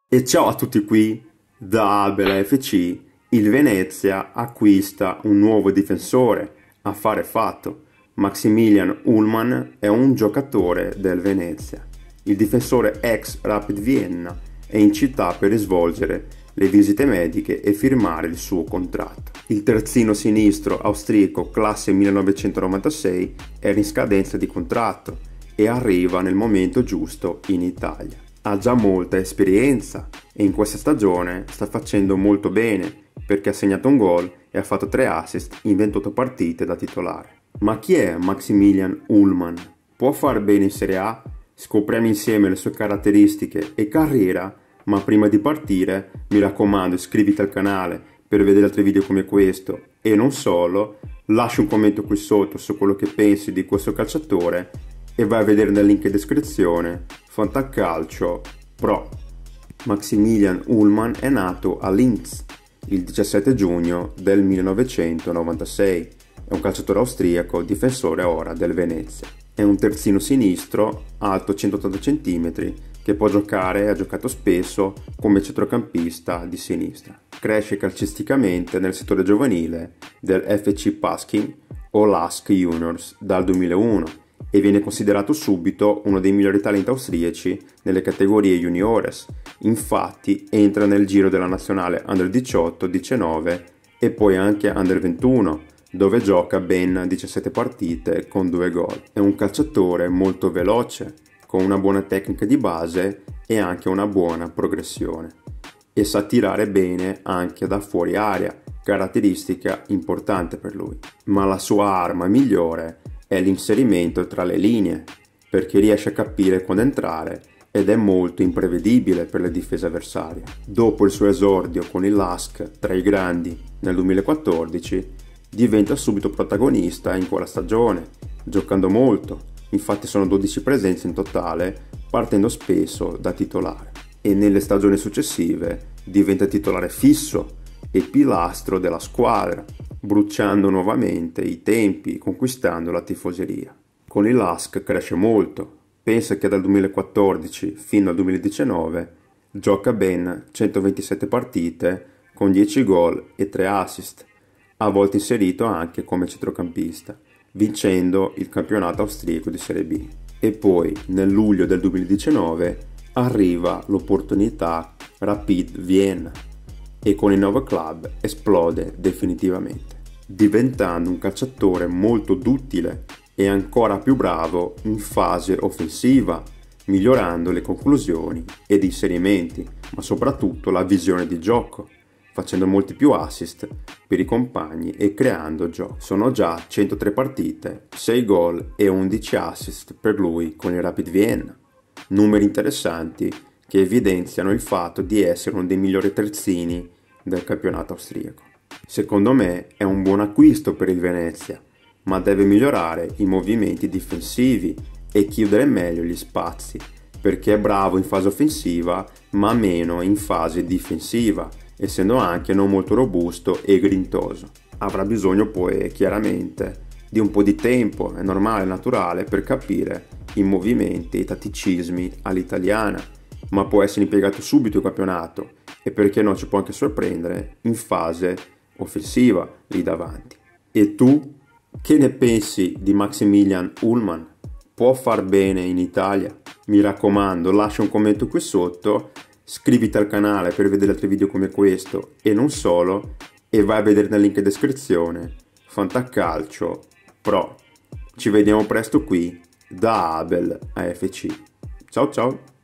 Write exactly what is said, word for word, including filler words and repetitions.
E ciao a tutti qui, da Abel F C, il Venezia acquista un nuovo difensore, affare fatto. Maximilian Ullmann è un giocatore del Venezia. Il difensore ex Rapid Vienna è in città per svolgere le visite mediche e firmare il suo contratto. Il terzino sinistro austriaco classe millenovecentonovantasei era in scadenza di contratto e arriva nel momento giusto in Italia. Ha già molta esperienza e in questa stagione sta facendo molto bene perché ha segnato un gol e ha fatto tre assist in ventotto partite da titolare. Ma chi è Maximilian Ullmann? Può far bene in Serie A? Scopriamo insieme le sue caratteristiche e carriera, ma prima di partire mi raccomando iscriviti al canale per vedere altri video come questo e non solo, lascia un commento qui sotto su quello che pensi di questo calciatore e vai a vedere nel link in descrizione Fantacalcio Pro. Maximilian Ullmann è nato a Linz il diciassette giugno del millenovecentonovantasei. È un calciatore austriaco, difensore ora del Venezia. È un terzino sinistro, alto centottanta centimetri, che può giocare e ha giocato spesso come centrocampista di sinistra. Cresce calcisticamente nel settore giovanile del F C Pasking o Lask Juniors dal duemilauno e viene considerato subito uno dei migliori talenti austriaci nelle categorie juniores. Infatti entra nel giro della nazionale under diciotto, diciannove e poi anche under ventuno, dove gioca ben diciassette partite con due gol. È un calciatore molto veloce, con una buona tecnica di base e anche una buona progressione. E sa tirare bene anche da fuori area, caratteristica importante per lui. Ma la sua arma migliore è l'inserimento tra le linee, perché riesce a capire quando entrare ed è molto imprevedibile per le difese avversarie. Dopo il suo esordio con il Lask tra i grandi nel duemilaquattordici, diventa subito protagonista in quella stagione, giocando molto, infatti sono dodici presenze in totale, partendo spesso da titolare. E nelle stagioni successive diventa titolare fisso e pilastro della squadra, bruciando nuovamente i tempi, conquistando la tifoseria. Con il Lask cresce molto, pensa che dal duemilaquattordici fino al duemiladiciannove gioca ben centoventisette partite con dieci gol e tre assist, a volte inserito anche come centrocampista, vincendo il campionato austriaco di Serie B. E poi nel luglio del duemiladiciannove arriva l'opportunità Rapid Vienna e con il nuovo club esplode definitivamente, diventando un calciatore molto duttile e ancora più bravo in fase offensiva, migliorando le conclusioni ed inserimenti, ma soprattutto la visione di gioco, facendo molti più assist per i compagni e creando gioco. Sono già centotré partite, sei gol e undici assist per lui con il Rapid Vienna, numeri interessanti che evidenziano il fatto di essere uno dei migliori terzini del campionato austriaco. Secondo me è un buon acquisto per il Venezia, ma deve migliorare i movimenti difensivi e chiudere meglio gli spazi, perché è bravo in fase offensiva ma meno in fase difensiva, essendo anche non molto robusto e grintoso. Avrà bisogno poi chiaramente di un po' di tempo, è normale, naturale, per capire i movimenti e i tatticismi all'italiana, ma può essere impiegato subito in campionato e perché no ci può anche sorprendere in fase offensiva lì davanti. E tu che ne pensi di Maximilian Ullmann? Può far bene in Italia? Mi raccomando, lascia un commento qui sotto, iscriviti al canale per vedere altri video come questo e non solo, e vai a vedere nel link in descrizione Fantacalcio Pro. Ci vediamo presto qui da Abel A F C. Ciao ciao!